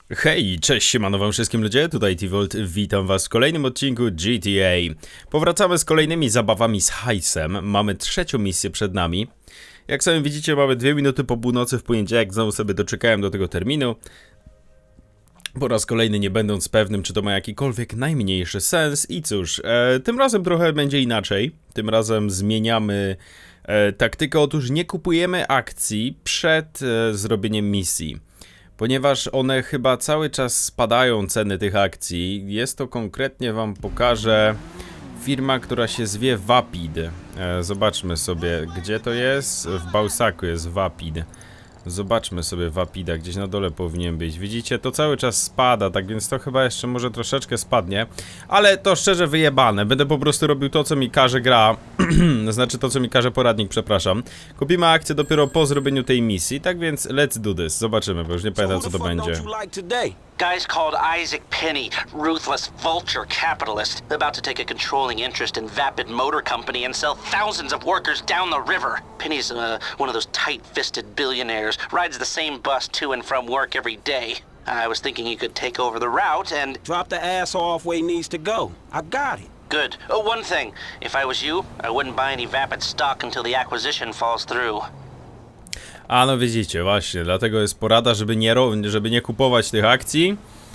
Hej, cześć, siemano wam wszystkim ludzie, tutaj T-Volt, witam was w kolejnym odcinku GTA. Powracamy z kolejnymi zabawami z hajsem, mamy trzecią misję przed nami. Jak sami widzicie, mamy 2 minuty po północy w poniedziałek, znowu sobie doczekałem do tego terminu. Po raz kolejny nie będąc pewnym, czy to ma jakikolwiek najmniejszy sens i cóż, tym razem trochę będzie inaczej. Tym razem zmieniamy taktykę, otóż nie kupujemy akcji przed zrobieniem misji. Ponieważ one chyba cały czas spadają, ceny tych akcji. Jest to konkretnie, wam pokażę, firma, która się zwie Vapid. Zobaczmy sobie, gdzie to jest. W Bałsaku jest Vapid. Zobaczmy sobie Vapida, gdzieś na dole powinien być. Widzicie, to cały czas spada, tak więc to chyba jeszcze może troszeczkę spadnie. Ale to szczerze wyjebane, będę po prostu robił to, co mi każe gra. Znaczy to, co mi każe poradnik, przepraszam. Kupimy akcję dopiero po zrobieniu tej misji, tak więc let's do this. Zobaczymy, bo już nie pamiętam, co to będzie. Guy's called Isaac Penny, ruthless vulture capitalist, about to take a controlling interest in Vapid Motor Company and sell thousands of workers down the river. Penny's one of those tight-fisted billionaires, rides the same bus to and from work every day. I was thinking you could take over the route and... Drop the ass off where he needs to go. I got it. Good. Oh, one thing. If I was you, I wouldn't buy any Vapid stock until the acquisition falls through. A no widzicie, właśnie, dlatego jest porada, żeby nie kupować tych akcji,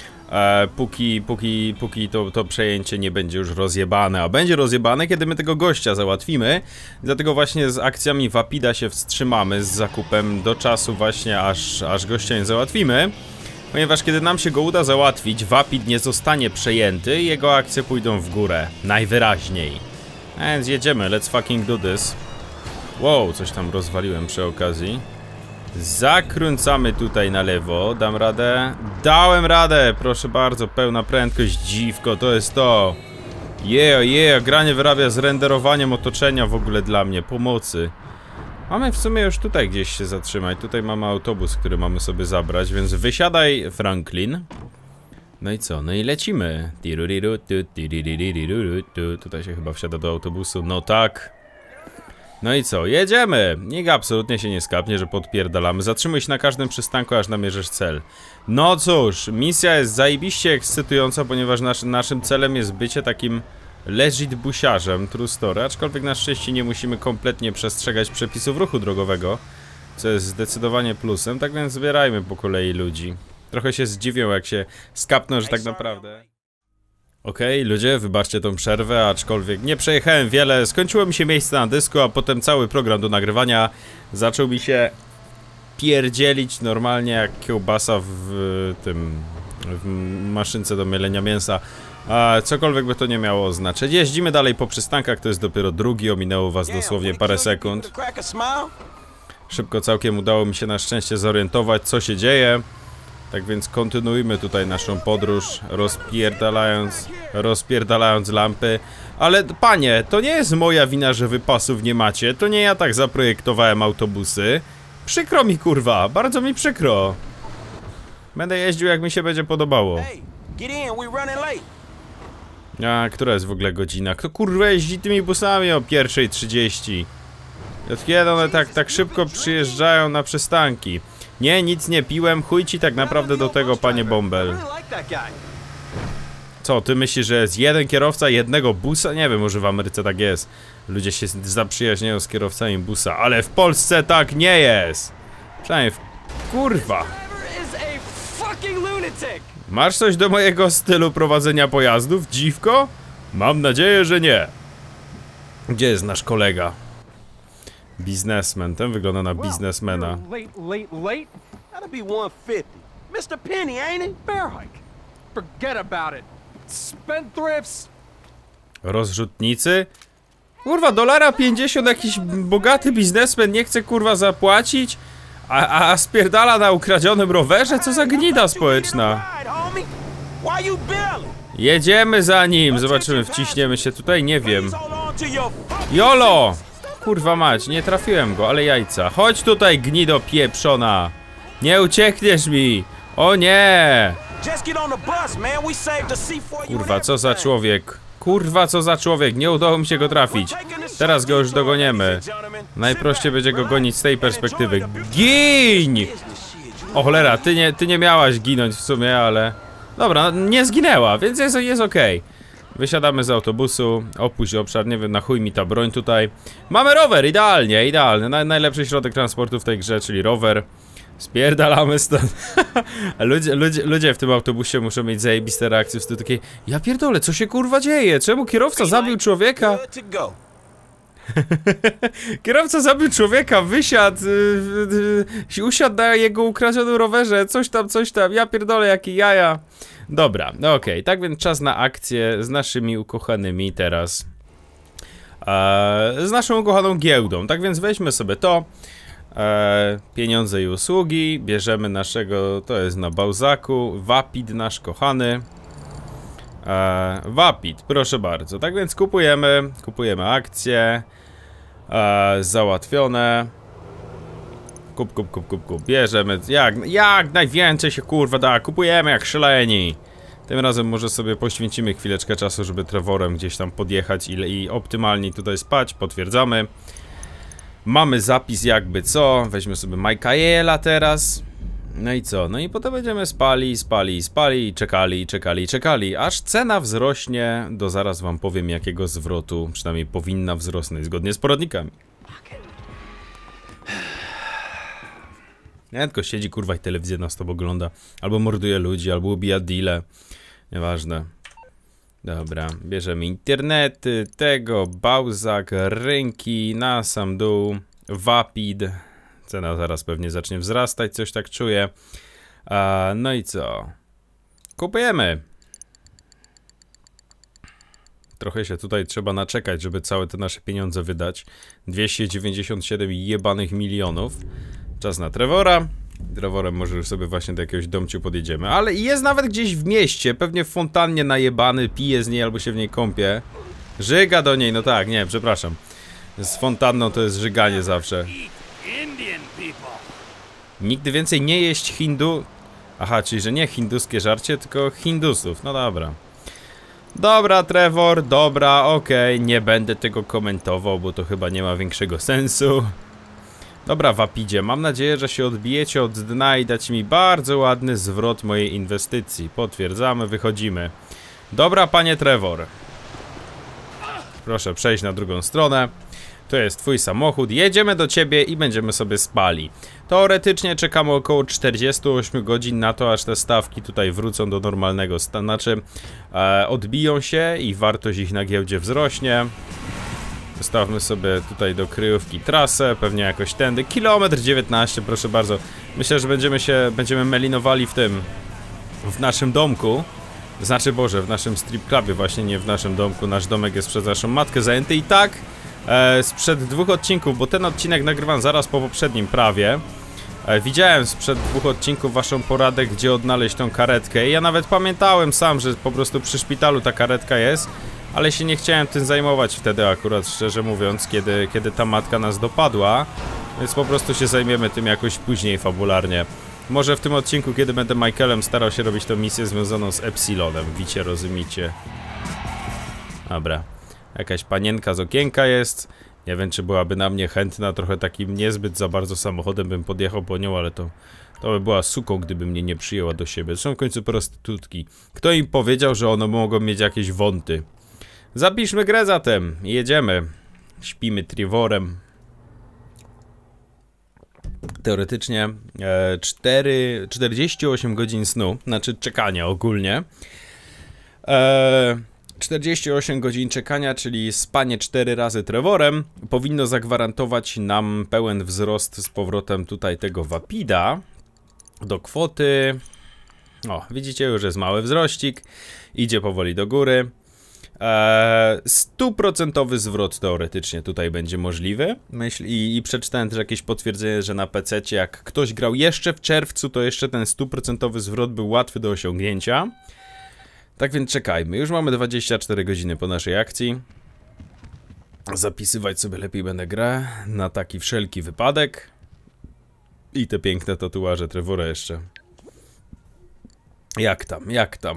póki to przejęcie nie będzie już rozjebane, a będzie rozjebane, kiedy my tego gościa załatwimy. Dlatego właśnie z akcjami Vapida się wstrzymamy z zakupem do czasu właśnie, aż gościa nie załatwimy. Ponieważ kiedy nam się go uda załatwić, Vapid nie zostanie przejęty i jego akcje pójdą w górę, najwyraźniej. A więc jedziemy, let's fucking do this. Wow, coś tam rozwaliłem przy okazji. Zakręcamy tutaj na lewo. Dam radę? Dałem radę! Proszę bardzo, pełna prędkość, dziwko, to jest to. Granie wyrabia z renderowaniem otoczenia w ogóle dla mnie, pomocy. Mamy w sumie już tutaj gdzieś się zatrzymać. Tutaj mamy autobus, który mamy sobie zabrać, więc wysiadaj, Franklin. No i co? No i lecimy. Tutaj się chyba wsiada do autobusu, no tak. No i co? Jedziemy! Nikt absolutnie się nie skapnie, że podpierdalamy. Zatrzymuj się na każdym przystanku, aż namierzysz cel. No cóż, misja jest zajebiście ekscytująca, ponieważ naszym celem jest bycie takim legit busiarzem, true story. Aczkolwiek na szczęście nie musimy kompletnie przestrzegać przepisów ruchu drogowego, co jest zdecydowanie plusem. Tak więc zbierajmy po kolei ludzi. Trochę się zdziwią, jak się skapną, że tak naprawdę... Okej, ludzie, wybaczcie tą przerwę, aczkolwiek nie przejechałem wiele, skończyło mi się miejsce na dysku, a potem cały program do nagrywania zaczął mi się pierdzielić normalnie jak kiełbasa w maszynce do mielenia mięsa. A cokolwiek by to nie miało oznaczać. Jeździmy dalej po przystankach, to jest dopiero drugi, ominęło was dosłownie parę sekund. Szybko całkiem udało mi się na szczęście zorientować, co się dzieje. Tak więc kontynuujmy tutaj naszą podróż, rozpierdalając lampy. Ale panie, to nie jest moja wina, że wy pasów nie macie. To nie ja tak zaprojektowałem autobusy. Przykro mi, kurwa, bardzo mi przykro. Będę jeździł, jak mi się będzie podobało. A która jest w ogóle godzina? Kto kurwa jeździ tymi busami o 1:30? Od kiedy one tak szybko przyjeżdżają na przystanki? Nie, nic nie piłem, chuj ci tak naprawdę do tego, panie Bąbel. Co, ty myślisz, że jest jeden kierowca jednego busa? Nie wiem, może w Ameryce tak jest. Ludzie się zaprzyjaźniają z kierowcami busa, ale w Polsce tak nie jest. Przynajmniej kurwa. Masz coś do mojego stylu prowadzenia pojazdów, dziwko? Mam nadzieję, że nie. Gdzie jest nasz kolega? Biznesmen, ten wygląda na biznesmena. That'll be 150. Mr. Penny, ain't it? Bearhike. Forget about it. Spendthrifts. Rozrzutnicy? Kurwa, $1.50 jakiś bogaty biznesmen nie chce kurwa zapłacić? A spierdala na ukradzionym rowerze? Co za gnida społeczna? Jedziemy za nim, zobaczymy, wciśniemy się tutaj, nie wiem. Jolo! Kurwa mać, nie trafiłem go, ale jajca. Chodź tutaj, gnido pieprzona. Nie uciekniesz mi. O nie! Kurwa, co za człowiek. Kurwa, co za człowiek. Nie udało mi się go trafić. Teraz go już dogoniemy. Najprościej będzie go gonić z tej perspektywy. Giń! O cholera, ty nie miałaś ginąć w sumie, ale... Dobra, nie zginęła, więc jest okej. Wysiadamy z autobusu, opuść obszar, nie wiem, na chuj mi ta broń tutaj. Mamy rower, idealnie, idealny. Najlepszy środek transportu w tej grze, czyli rower. Spierdalamy stąd. ludzie w tym autobusie muszą mieć zajebiste reakcje w stylu takiej: ja pierdolę, co się kurwa dzieje? Czemu kierowca zabił człowieka? Kierowca zabił człowieka, wysiadł, usiadł na jego ukradzionym rowerze, coś tam, ja pierdolę, jakie jaja. Dobra, no okej, tak więc czas na akcję z naszymi ukochanymi teraz. Z naszą ukochaną giełdą, tak więc weźmy sobie to. Pieniądze i usługi, bierzemy naszego, to jest na Bałzaku, Vapid nasz kochany. Vapid, proszę bardzo, tak więc kupujemy akcje. Załatwione. Kup, bierzemy, jak najwięcej się kurwa da, kupujemy jak szaleni. Tym razem może sobie poświęcimy chwileczkę czasu, żeby Trevorem gdzieś tam podjechać i optymalnie tutaj spać, potwierdzamy. Mamy zapis jakby co, weźmy sobie Michaela teraz. No i co? No i potem będziemy spali i czekali, aż cena wzrośnie do, zaraz wam powiem jakiego zwrotu, przynajmniej powinna wzrosnąć zgodnie z poradnikami. Nie, tylko siedzi kurwa i telewizję nas to ogląda, albo morduje ludzi, albo ubija deale, nieważne. Dobra, bierzemy internety, tego, Bałzak, rynki, na sam dół, Vapid. Cena zaraz pewnie zacznie wzrastać, coś tak czuję. No i co? Kupujemy. Trochę się tutaj trzeba naczekać, żeby całe te nasze pieniądze wydać. 297 jebanych milionów. Czas na Trevora. Trevorem może już sobie właśnie do jakiegoś domciu podjedziemy. Ale jest nawet gdzieś w mieście, pewnie w fontannie najebany, pije z niej albo się w niej kąpie. Żyga do niej, no tak, nie, przepraszam. Z fontanną to jest żyganie zawsze. Nigdy więcej nie jeść hindu... Aha, czyli że nie hinduskie żarcie, tylko hindusów, no dobra. Dobra, Trevor, dobra, okej, nie będę tego komentował, bo to chyba nie ma większego sensu. Dobra, Vapidzie, mam nadzieję, że się odbijecie od dna i dacie mi bardzo ładny zwrot mojej inwestycji. Potwierdzamy, wychodzimy. Dobra, panie Trevor. Proszę przejść na drugą stronę. To jest twój samochód, jedziemy do ciebie i będziemy sobie spali. Teoretycznie czekamy około 48 godzin na to, aż te stawki tutaj wrócą do normalnego stanu, znaczy odbiją się i wartość ich na giełdzie wzrośnie. Wystawmy sobie tutaj do kryjówki trasę, pewnie jakoś tędy, kilometr 19, proszę bardzo. Myślę, że będziemy melinowali w naszym domku. Znaczy, Boże, w naszym strip clubie, właśnie nie w naszym domku, nasz domek jest przez naszą matkę zajęty i tak sprzed 2 odcinków, bo ten odcinek nagrywam zaraz po poprzednim prawie. Widziałem sprzed 2 odcinków waszą poradę, gdzie odnaleźć tą karetkę i ja nawet pamiętałem sam, że po prostu przy szpitalu ta karetka jest, ale się nie chciałem tym zajmować wtedy akurat, szczerze mówiąc, kiedy ta matka nas dopadła, więc po prostu się zajmiemy tym jakoś później fabularnie. Może w tym odcinku, kiedy będę Michaelem starał się robić tą misję związaną z Epsilonem, wicie, rozumiecie. Dobra. Jakaś panienka z okienka jest. Nie wiem, czy byłaby na mnie chętna. Trochę takim niezbyt za bardzo samochodem bym podjechał po nią, ale to by była suką, gdyby mnie nie przyjęła do siebie. Są w końcu prostytutki. Kto im powiedział, że one mogą mieć jakieś wąty? Zapiszmy grę zatem. Jedziemy. Śpimy Trevorem. Teoretycznie 48 godzin snu. Znaczy czekania ogólnie. 48 godzin czekania, czyli spanie 4 razy Trevorem, powinno zagwarantować nam pełen wzrost z powrotem tutaj tego Vapida do kwoty. O, widzicie, już jest mały wzrościk, idzie powoli do góry. 100% zwrot teoretycznie tutaj będzie możliwy. I przeczytałem też jakieś potwierdzenie, że na PC-cie jak ktoś grał jeszcze w czerwcu, to jeszcze ten 100% zwrot był łatwy do osiągnięcia. Tak więc czekajmy, już mamy 24 godziny po naszej akcji. Zapisywać sobie lepiej będę grę na taki wszelki wypadek. I te piękne tatuaże Trevora jeszcze. Jak tam?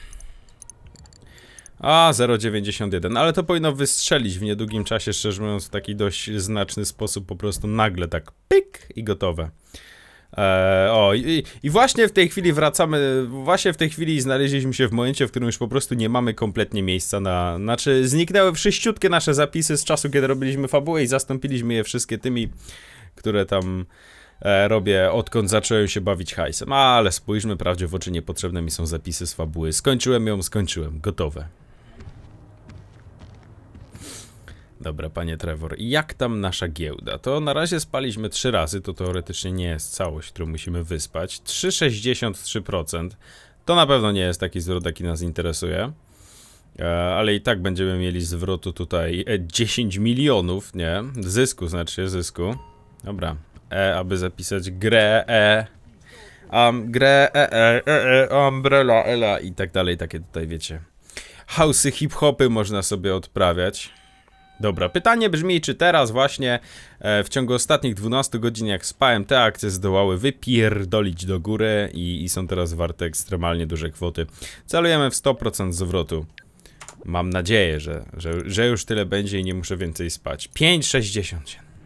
A, 0,91, ale to powinno wystrzelić w niedługim czasie, szczerze mówiąc, w taki dość znaczny sposób, po prostu nagle tak pyk i gotowe. I właśnie w tej chwili wracamy, właśnie w tej chwili znaleźliśmy się w momencie, w którym już po prostu nie mamy kompletnie miejsca na... Znaczy, zniknęły wszyściutkie nasze zapisy z czasu, kiedy robiliśmy fabułę i zastąpiliśmy je wszystkie tymi, które tam robię, odkąd zacząłem się bawić hajsem. Ale spójrzmy prawdzie w oczy, niepotrzebne mi są zapisy z fabuły. Skończyłem ją, gotowe. Dobra, panie Trevor, jak tam nasza giełda? To na razie spaliśmy 3 razy, to teoretycznie nie jest całość, którą musimy wyspać. 3,63%. To na pewno nie jest taki zwrot, jaki nas interesuje. Ale i tak będziemy mieli zwrotu tutaj 10 milionów, nie? Zysku, znaczy zysku. Dobra, aby zapisać grę, umbrella, ela i tak dalej, takie tutaj wiecie. House'y hip-hopy można sobie odprawiać. Dobra, pytanie brzmi, czy teraz właśnie w ciągu ostatnich 12 godzin jak spałem, te akcje zdołały wypierdolić do góry i są teraz warte ekstremalnie duże kwoty. Celujemy w 100% zwrotu. Mam nadzieję, że już tyle będzie i nie muszę więcej spać. 5,67.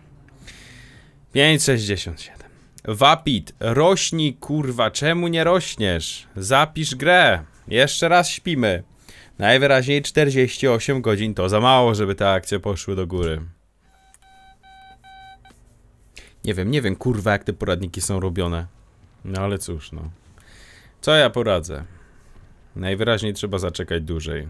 5,67. Wapit, rośnij kurwa, czemu nie rośniesz? Zapisz grę. Jeszcze raz śpimy. Najwyraźniej 48 godzin to za mało, żeby te akcje poszły do góry. Nie wiem, kurwa, jak te poradniki są robione. No ale cóż, no. Co ja poradzę? Najwyraźniej trzeba zaczekać dłużej.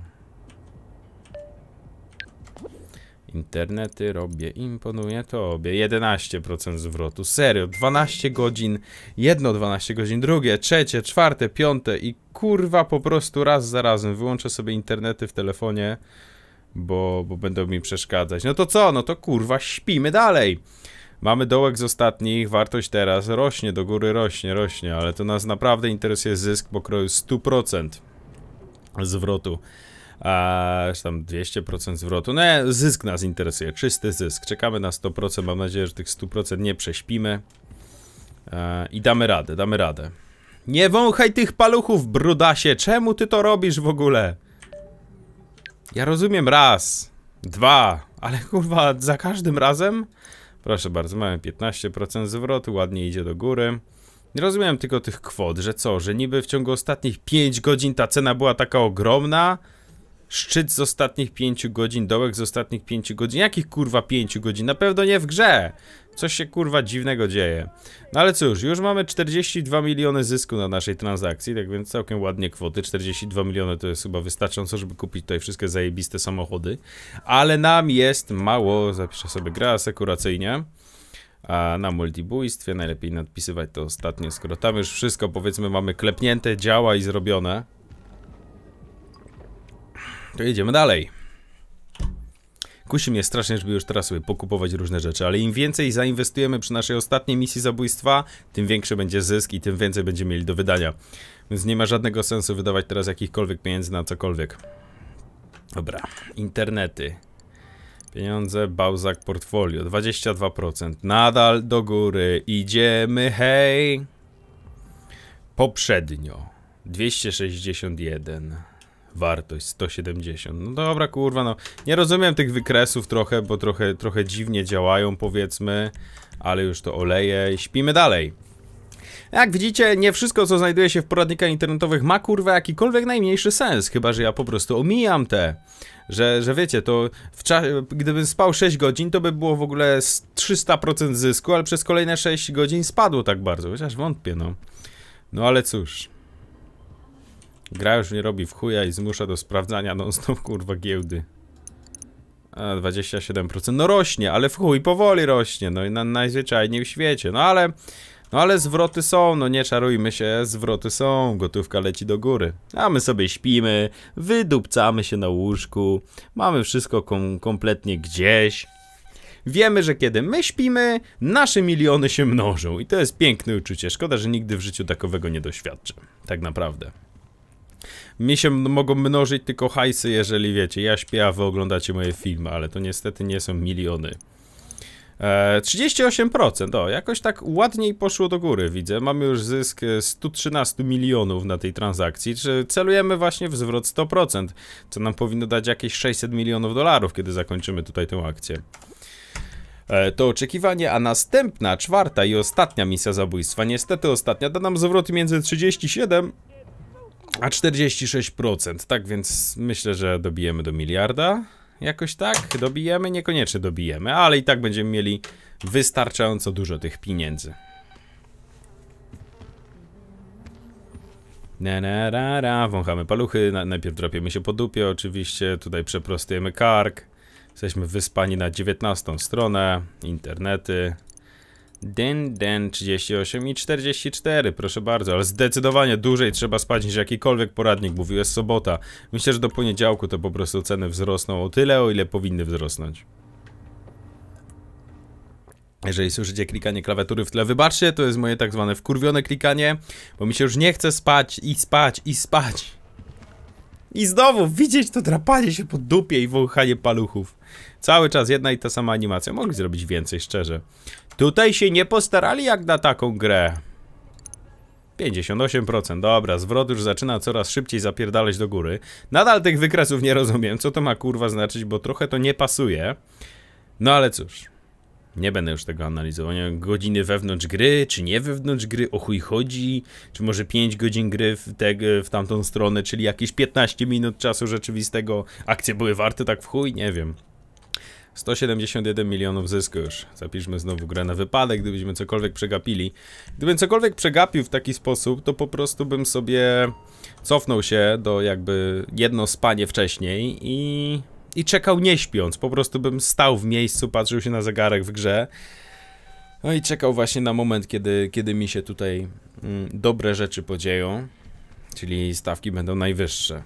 Internety robię, imponuje tobie. 11% zwrotu. Serio, 12 godzin. Jedno 12 godzin, drugie, trzecie, czwarte, piąte i kurwa po prostu raz za razem wyłączę sobie internety w telefonie, bo będą mi przeszkadzać. No to co? No to kurwa śpimy dalej. Mamy dołek z ostatnich, wartość teraz rośnie, do góry rośnie, ale to nas naprawdę interesuje zysk pokroju 100% zwrotu. Tam 200% zwrotu. No zysk nas interesuje, czysty zysk. Czekamy na 100%, mam nadzieję, że tych 100% nie prześpimy. I damy radę. Nie wąchaj tych paluchów, brudasie, czemu ty to robisz w ogóle? Ja rozumiem raz, 2, ale kurwa za każdym razem? Proszę bardzo, mamy 15% zwrotu, ładnie idzie do góry. Nie rozumiem tylko tych kwot, że co, że niby w ciągu ostatnich 5 godzin ta cena była taka ogromna? Szczyt z ostatnich 5 godzin, dołek z ostatnich 5 godzin. Jakich kurwa 5 godzin? Na pewno nie w grze. Coś się kurwa dziwnego dzieje. No ale cóż, już mamy 42 miliony zysku na naszej transakcji, tak więc całkiem ładnie kwoty. 42 miliony to jest chyba wystarczająco, żeby kupić tutaj wszystkie zajebiste samochody. Ale nam jest mało. Zapiszę sobie grę asekuracyjnie. A na multibójstwie najlepiej nadpisywać to ostatnie, skoro tam już wszystko powiedzmy mamy klepnięte, działa i zrobione. To jedziemy dalej. Kusi mnie strasznie, żeby już teraz sobie pokupować różne rzeczy, ale im więcej zainwestujemy przy naszej ostatniej misji zabójstwa, tym większy będzie zysk i tym więcej będziemy mieli do wydania. Więc nie ma żadnego sensu wydawać teraz jakichkolwiek pieniędzy na cokolwiek. Dobra, internety. Pieniądze, Bałzak, portfolio, 22%. Nadal do góry, idziemy, hej. Poprzednio 261. Wartość 170. No dobra, kurwa, no. Nie rozumiem tych wykresów trochę, bo trochę dziwnie działają, powiedzmy. Ale już to oleje. Śpimy dalej. Jak widzicie, nie wszystko, co znajduje się w poradnikach internetowych ma, kurwa, jakikolwiek najmniejszy sens. Chyba że ja po prostu omijam te. Że wiecie, to gdybym spał 6 godzin, to by było w ogóle 300% zysku, ale przez kolejne 6 godzin spadło tak bardzo. Chociaż wątpię, no. No ale cóż. Gra już mnie robi w chuja i zmusza do sprawdzania non-stop, kurwa, giełdy. 27%. No rośnie, ale w chuj powoli rośnie. No i najzwyczajniej w świecie. No ale zwroty są, no nie czarujmy się, zwroty są. Gotówka leci do góry. A my sobie śpimy, wydupcamy się na łóżku. Mamy wszystko kompletnie gdzieś. Wiemy, że kiedy my śpimy, nasze miliony się mnożą. I to jest piękne uczucie. Szkoda, że nigdy w życiu takowego nie doświadczę. Tak naprawdę. Mi się mogą mnożyć tylko hajsy, jeżeli wiecie, ja śpię, a wy oglądacie moje filmy, ale to niestety nie są miliony. 38%, o, jakoś tak ładniej poszło do góry, widzę. Mamy już zysk 113 milionów na tej transakcji, czy celujemy właśnie w zwrot 100%, co nam powinno dać jakieś 600 milionów dolarów, kiedy zakończymy tutaj tę akcję. to oczekiwanie, a następna, czwarta i ostatnia misja zabójstwa, niestety ostatnia, da nam zwroty między 37 a 46%, tak więc myślę, że dobijemy do miliarda, jakoś tak, dobijemy, niekoniecznie dobijemy, ale i tak będziemy mieli wystarczająco dużo tych pieniędzy. Wąchamy paluchy, najpierw drapiemy się po dupie oczywiście, tutaj przeprostujemy kark. Jesteśmy wyspani na 19 stronę, internety. Den 38 i 44, proszę bardzo, ale zdecydowanie dłużej trzeba spać niż jakikolwiek poradnik mówił, jest sobota. Myślę, że do poniedziałku to po prostu ceny wzrosną o tyle, o ile powinny wzrosnąć. Jeżeli słyszycie klikanie klawiatury w tle, wybaczcie, to jest moje tak zwane wkurwione klikanie, bo mi się już nie chce spać i spać i spać. I znowu widzieć to drapanie się po dupie i wąchanie paluchów. Cały czas jedna i ta sama animacja. Mogli zrobić więcej, szczerze. Tutaj się nie postarali jak na taką grę. 58%, dobra, zwrot już zaczyna coraz szybciej zapierdalać do góry. Nadal tych wykresów nie rozumiem, co to ma kurwa znaczyć, bo trochę to nie pasuje. No ale cóż. Nie będę już tego analizował. Nie wiem, godziny wewnątrz gry, czy nie wewnątrz gry, o chuj chodzi, czy może 5 godzin gry w tamtą stronę, czyli jakieś 15 minut czasu rzeczywistego. Akcje były warte tak w chuj, nie wiem. 171 milionów zysku już. Zapiszmy znowu grę na wypadek, gdybyśmy cokolwiek przegapili. Gdybym cokolwiek przegapił w taki sposób, to po prostu bym sobie cofnął się do jakby jedno spanie wcześniej i czekał nie śpiąc, po prostu bym stał w miejscu, patrzył się na zegarek w grze. No i czekał właśnie na moment, kiedy mi się tutaj dobre rzeczy podzieją, czyli stawki będą najwyższe.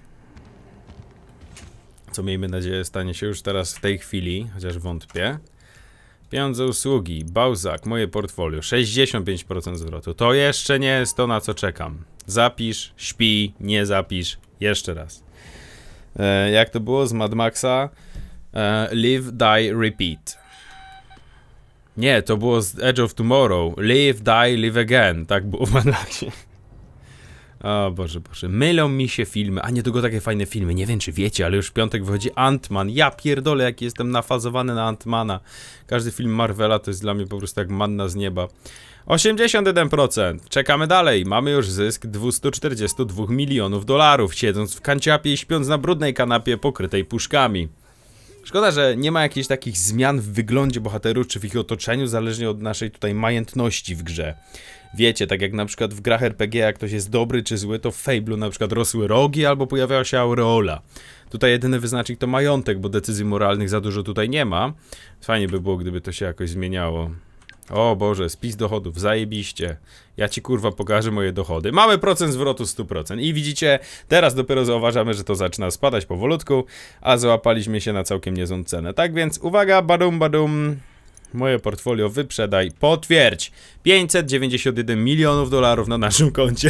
Co miejmy nadzieję stanie się już teraz w tej chwili, chociaż wątpię. Pieniądze, usługi, Bałzak, moje portfolio, 65% zwrotu. To jeszcze nie jest to, na co czekam. Zapisz, śpi, nie zapisz, jeszcze raz. Jak to było z Mad Maxa? Live, die, repeat. Nie, to było z Edge of Tomorrow. Live, die, live again. Tak było w Mad Maxie. O Boże, mylą mi się filmy. A nie tylko takie fajne filmy. Nie wiem, czy wiecie, ale już w piątek wychodzi Ant-Man. Ja pierdolę, jaki jestem nafazowany na Ant-Mana. Każdy film Marvela to jest dla mnie po prostu jak manna z nieba. 81%. Czekamy dalej. Mamy już zysk 242 milionów dolarów, siedząc w kanciapie i śpiąc na brudnej kanapie pokrytej puszkami. Szkoda, że nie ma jakichś takich zmian w wyglądzie bohaterów czy w ich otoczeniu, zależnie od naszej tutaj majętności w grze. Wiecie, tak jak na przykład w grach RPG, jak ktoś jest dobry czy zły, to w Fable'u na przykład rosły rogi albo pojawiała się aureola. Tutaj jedyny wyznacznik to majątek, bo decyzji moralnych za dużo tutaj nie ma. Fajnie by było, gdyby to się jakoś zmieniało. O Boże, spis dochodów, zajebiście. Ja ci kurwa pokażę moje dochody. Mamy procent zwrotu 100%. I widzicie, teraz dopiero zauważamy, że to zaczyna spadać powolutku, a załapaliśmy się na całkiem niezłą cenę. Tak więc uwaga, badum badum. Moje portfolio wyprzedaj, potwierdź. 591 milionów dolarów na naszym koncie.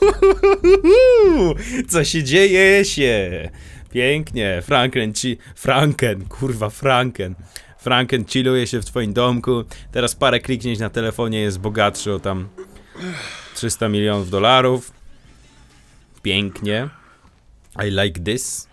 Co się dzieje się? Pięknie. Franken chilluje się w twoim domku. Teraz parę kliknięć na telefonie, jest bogatszy o tam 300 milionów dolarów. Pięknie. I like this.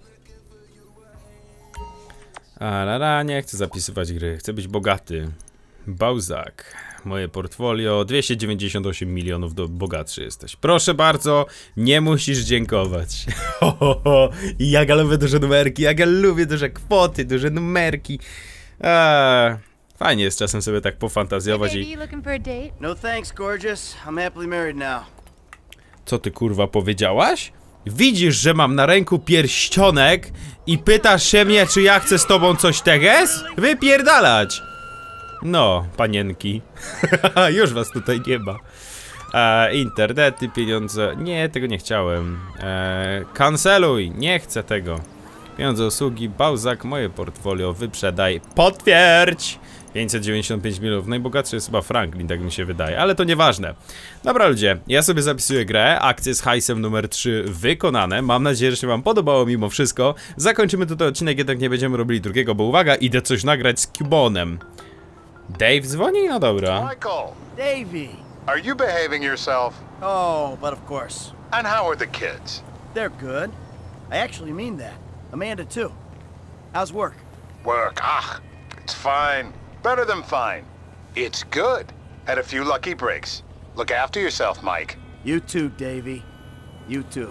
Nie chcę zapisywać gry, chcę być bogaty. Bałzak, moje portfolio, 298 milionów bogatszy jesteś. Proszę bardzo, nie musisz dziękować. Jak ja lubię duże numerki, jak ja lubię duże kwoty, duże numerki. Fajnie jest czasem sobie tak pofantazjować i... No thanks, gorgeous. I'm happily married now. Co ty kurwa powiedziałaś? Widzisz, że mam na ręku pierścionek i pytasz się mnie, czy ja chcę z tobą coś teges? Wypierdalać! No, panienki. Już was tutaj nie ma. Internety, pieniądze... Nie, tego nie chciałem. Kanceluj, nie chcę tego. Pieniądze, usługi, Bałzak, moje portfolio, wyprzedaj, potwierdź! 595 milionów, najbogatszy jest chyba Franklin, tak mi się wydaje, ale to nieważne. Dobra ludzie, ja sobie zapisuję grę, akcje z hajsem numer 3 wykonane, mam nadzieję, że się wam podobało mimo wszystko. Zakończymy tutaj odcinek, jednak nie będziemy robili drugiego, bo uwaga, idę coś nagrać z Cubonem. Dave dzwoni? No dobra. Michael! Davey! Are you behaving yourself? Oh, but of course. And how are the kids? They're good. I actually mean that. Amanda too. How's work? Work, it's fine. better than fine. It's good. Had a few lucky breaks. Look after yourself, Mike. You too, Davey. You too.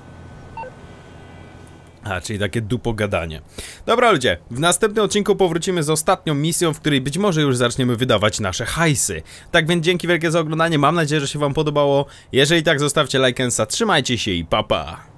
A, czyli takie dupogadanie. Dobra ludzie, w następnym odcinku powrócimy z ostatnią misją, w której być może już zaczniemy wydawać nasze hajsy. Tak więc dzięki wielkie za oglądanie, mam nadzieję, że się wam podobało. Jeżeli tak, zostawcie lajkensa, trzymajcie się i pa pa!